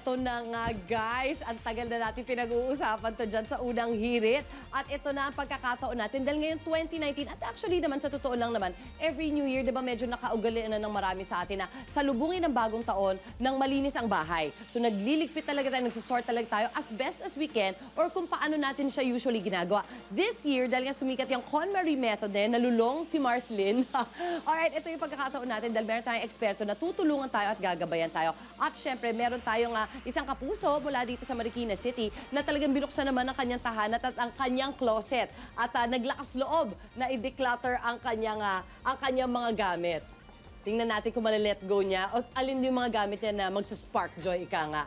Eto na nga guys, ang tagal na natin pinag-uusapan to dyan sa unang hirit. At ito na ang pagkakataon natin dahil ngayon 2019 at actually naman sa totoo lang naman, every New Year, di ba medyo nakaugalian na ng marami sa atin na salubungin ng bagong taon ng malinis ang bahay. So nagliligpit talaga tayo, nagsasort talaga tayo as best as we can or kung paano natin siya usually ginagawa. This year, dahil nga sumikat yung KonMari method na yun, nalulong si Marslyn. Alright, ito yung pagkakataon natin dahil meron tayong eksperto na tutulungan tayo at gagabayan tayo. At syempre, meron tayong isang kapuso mula dito sa Marikina City na talagang binuksan naman ang kanyang tahanan at ang kanyang closet. At naglakas loob na i-declutter ang kanyang mga gamit. Tingnan natin kung mali-let go niya o alin yung mga gamit niya na magsa-spark joy, ika nga.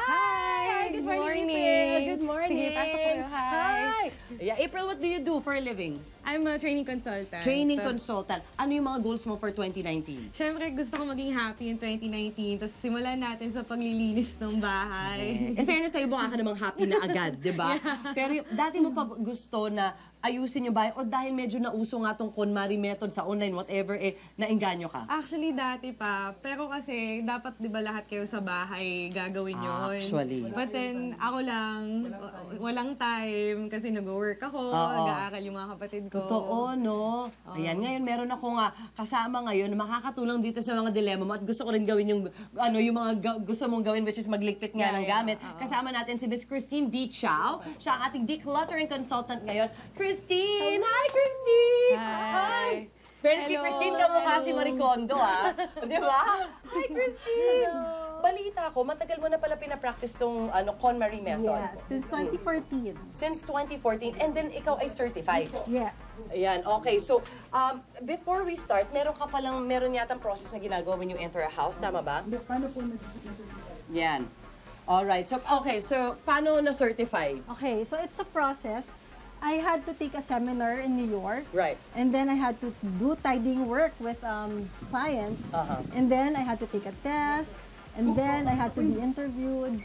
Hi! Good morning, April! Good morning! Sige, pasok kayo. Hi! Yeah, April, what do you do for a living? I'm a training consultant. Training consultant. Ano yung mga goals mo for 2019? Siyempre, gusto ko maging happy in 2019. Tapos simulan natin sa paglilinis ng bahay. In fairness, sa'yo mukha ka namang happy na agad, di ba? Yeah. Pero dati mo pa gusto na ayusin yung bahay o dahil medyo nauso nga tong KonMari method sa online, whatever, naengganyo ka? Actually, dati pa. Pero kasi, dapat di ba lahat kayo sa bahay gagawin yun? Actually. But then, ako lang, walang time kasi nag-work ako, nag-aaral yung mga kapatid ko. Totoo, no? Ayan, ngayon meron akong kasama ngayon na makakatulong dito sa mga dilema mo at gusto ko rin gawin yung, yung mga gusto mong gawin which is magligpit nga ng gamit. Kasama natin si Miss Christine D. Chow. Siya ang ating decluttering consultant ngayon. Christine! Hi, Christine! Hi! Fairness kay Christine, kamukha si Marie Kondo, Di ba? Hi, Christine! Balita ko, matagal mo na pala pinapractice tong KonMari method. Yes, since 2014. Since 2014, and then ikaw ay certified. Yes. Ayan, okay. So, before we start, meron yatang process na ginagawa when you enter a house, tama ba? Paano po nag-certify? Yan. Alright, so, okay. So, paano na-certify? Okay, so it's a process. I had to take a seminar in New York. Right. And then I had to do tidying work with clients. And then I had to take a test. And then I had to be interviewed.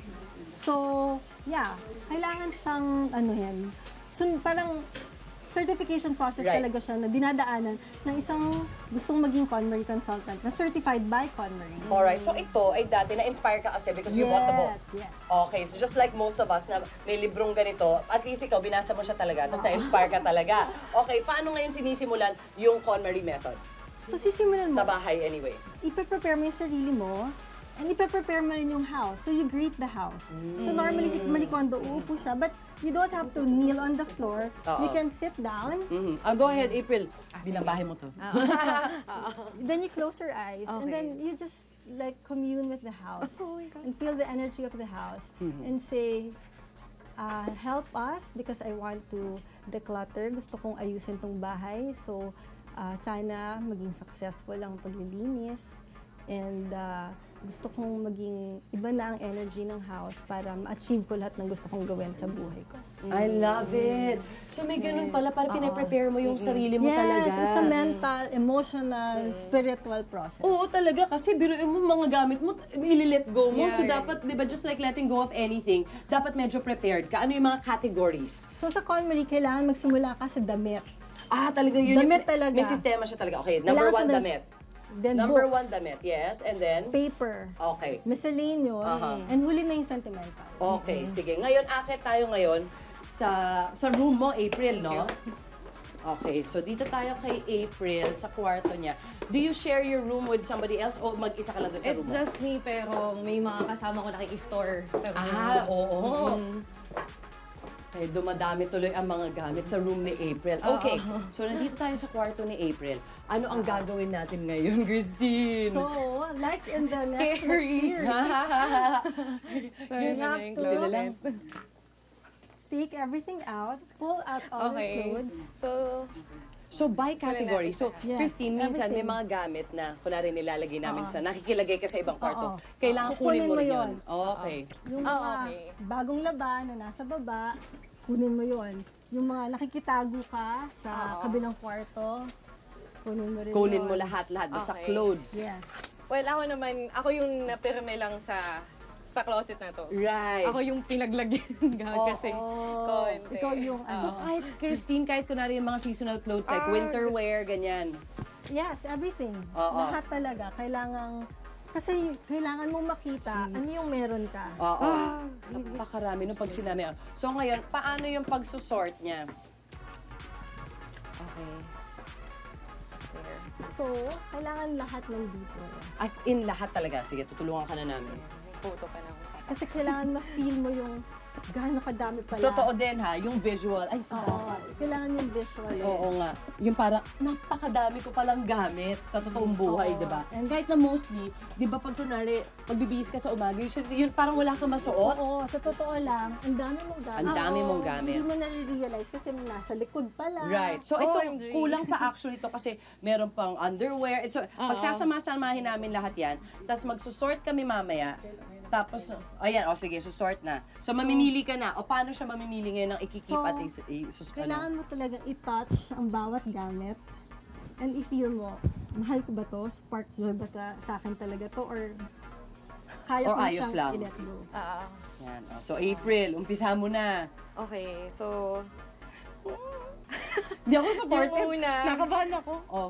So, yeah, kailangan siyang, parang certification process talaga siya na dinadaanan ng isang gustong maging KonMari consultant na certified by KonMari. Alright, so ito ay dati na-inspire ka kasi because you bought the book. Yes. Okay, so just like most of us na may librong ganito, at least ikaw, binasa mo siya talaga, tapos na-inspire ka talaga. Okay, paano ngayon sinisimulan yung KonMari method? So, sisimulan mo. Sa bahay anyway. Ipe-prepare mo yung sarili mo. And ipe-prepare mo rin yung house. So you greet the house. So normally si Marie Kondo, uupo siya. But you don't have to kneel on the floor. You can sit down. Go ahead, April. Binabahe mo to. Then you close your eyes. And then you just like commune with the house. And feel the energy of the house. And say, help us because I want to declutter. Gusto kong ayusin tong bahay. So sana maging successful ang paglilinis. And gusto kong maging iba na ang energy ng house para ma-achieve ko lahat ng gusto kong gawin sa buhay ko. I love it! So may ganun pala, para pinaprepare mo yung sarili mo talaga. Yes, it's a mental, emotional, spiritual process. Oo, talaga. Kasi biruin mo mga gamit mo, ili-let go mo. So dapat, di ba, just like letting go of anything, dapat medyo prepared ka. Ano yung mga categories? So sa KonMari, kailangan magsimula ka sa damit. Talaga yun. Damit talaga. May sistema siya talaga. Okay, number one, damit. Then Number books. 1, damit. Yes. And then? Paper. Okay. Miscellaneous. And huli na yung sentimental. Okay, sige. Ngayon, akit tayo ngayon sa room mo, April, no? Okay, so dito tayo kay April sa kwarto niya. Do you share your room with somebody else o mag-isa ka lang doon sa room mo? It's just me, pero may mga kasama ko nakikistore sa room. Oo. Okay, dumadami tuloy ang mga gamit sa room ni April. Okay, so nandito tayo sa kwarto ni April. Ano ang gagawin natin ngayon, Christine? So, like in the Netflix series, you have to take everything out, pull out all the clothes. So, by category. So, Yes, Christine, minsan may everything. mga gamit na, kunwari nilalagay namin sa, nakikilagay ka sa ibang kwarto. Kailangan Kukunin kunin mo mo rin yun. yun. Okay. Yung mga bagong laban na nasa baba, kunin mo yon. Yung mga nakikitago ka sa kabilang kwarto, kunin mo rin Kunin yun. mo lahat-lahat. Basta clothes. Yes. Well, ako yung napirme lang sa closet na to. Right. Ako yung pinaglagyan kasi konti. Ikaw yung So, kahit, Christine, kahit kunwari yung mga seasonal clothes like winter wear, ganyan. Yes, everything. Lahat talaga. Kailangang Kasi kailangan mong makita ano yung meron ka. Oo. Napakarami nung pag sinabi. So ngayon, paano yung pagsusort niya? Okay. There. So, kailangan lahat nandito. As in lahat talaga. Sige, tutulungan ka na namin. May photo pa na. Kasi kailangan ma-feel mo yung gaano kadami pala. Totoo din ha, yung visual. Ay, Oo, sabagay. kailangan yung visual. Oo nga. Yung parang, napakadami ko palang gamit sa totoong buhay, Oo. di ba? And kahit na mostly, di ba pag kunwari, pagbibihis ka sa umaga, usually, yun parang wala kang masuot. Oo, sa totoo lang, ang dami mong gamit. Ang dami Oo, mong gamit. Hindi mo na-realize kasi nasa likod pala. Right. So ito, OMG. kulang pa actually to kasi meron pang underwear. So, pagsasama-samahin namin lahat yan, tapos magsusort kami mamaya. Tapos, ayan, sige, susort na. So, mamimili ka na. O, paano siya mamimili ngayon ng ikikip So, at Kailangan mo talagang i-touch ang bawat gamit and i-feel mo, mahal ko ba to? Spark joy ba sa akin talaga to? Or kaya Or ko ayos siyang lang? i-let go? Yan. So, April, umpisa mo na. Okay, so, Hindi ako supportive. Yung una. Nakabahan ako. Oh.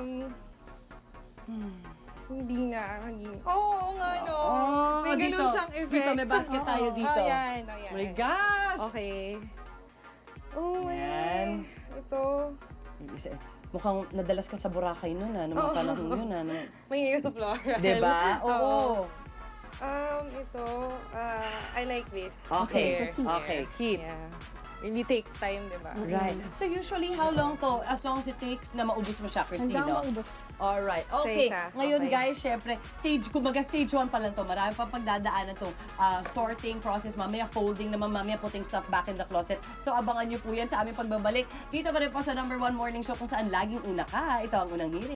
hindi nga. Oo nga, no. Oh, may ganun dito. siyang effect. Dito, may basket tayo dito. Ayan. Oh my gosh! Okay. Oh, Ayan. Ito. Mukhang nadalas ka sa Boracay nun, Nung mga panahon yun, Mahilig ka sa floral. Diba? Oo. Ito, I like this. Okay. Here. Okay, keep. Yeah. Really takes time, diba? Right. So usually, how long to? As long as it takes na maubos mo siya, Christine, Hanggang no? maubos. Alright. Okay. isa. Ngayon, Okay. guys, syempre, kumbaga stage 1 pa lang to. Marami pa pagdadaanan to. Sorting process, mamaya folding naman, mamaya putting stuff back in the closet. So, abangan nyo po yan sa aming pagbabalik. Dito pa rin po sa #1 Morning Show kung saan laging una ka. Ito ang Unang Hirit.